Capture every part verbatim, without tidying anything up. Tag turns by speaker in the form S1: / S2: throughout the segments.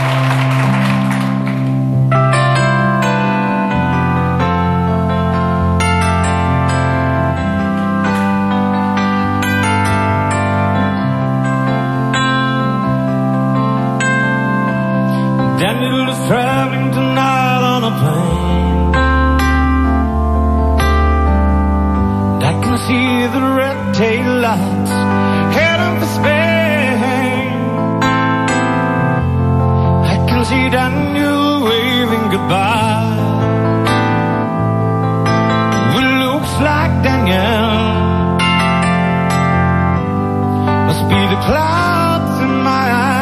S1: Daniel is traveling tonight on a plane. And I can see the red tail lights heading for Spain. I can see Daniel waving goodbye. It looks like Daniel must be the clouds in my eyes.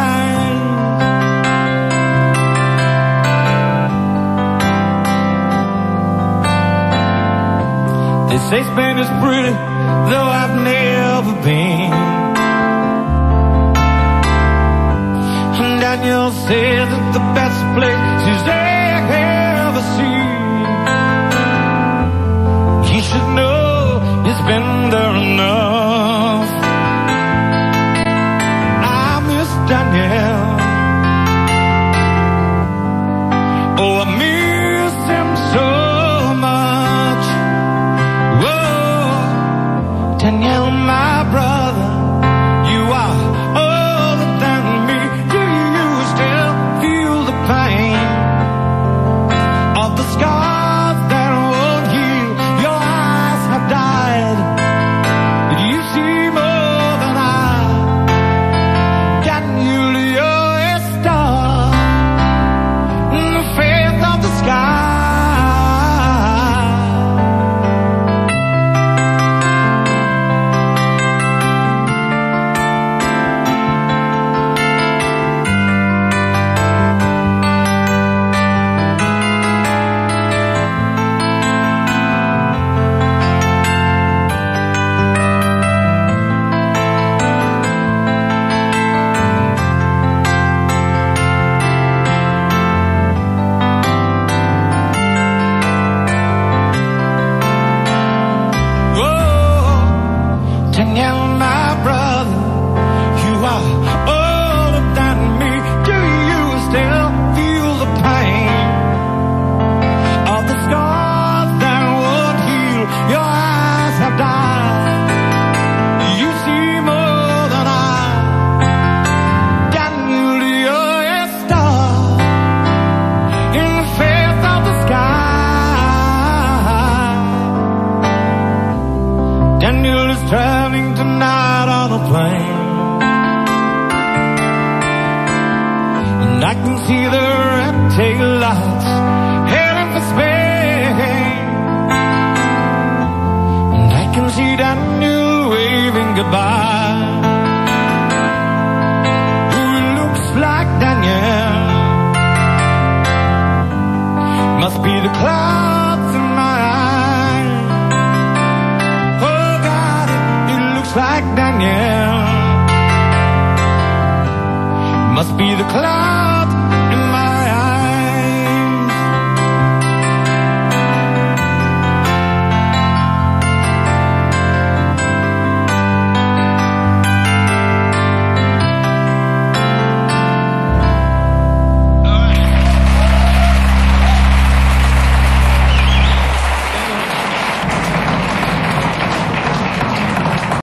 S1: They say Spain is pretty, though I've never been. And Daniel says it's the best place he's ever seen. He should know he's been there enough. I miss Daniel. Oh, I miss him so much. Daniel, my brother, you are older than me. Do you still feel the pain of the scars that won't heal? Your eyes have died, but you see more than I. Daniel, you're a star in the face of the sky. Daniel, my brother, you are older than me. Do you still feel the pain of the scars that won't heal? Your eyes have died. You see more than I. Daniel, you're a star in the face of the sky. Daniel is traveling tonight on a plane, and I can see the red tail lights heading for Spain. And I can see Daniel waving goodbye. Ooh, it looks like Daniel must be the clouds in my eyes. Oh God, it looks like Daniel must be the clouds.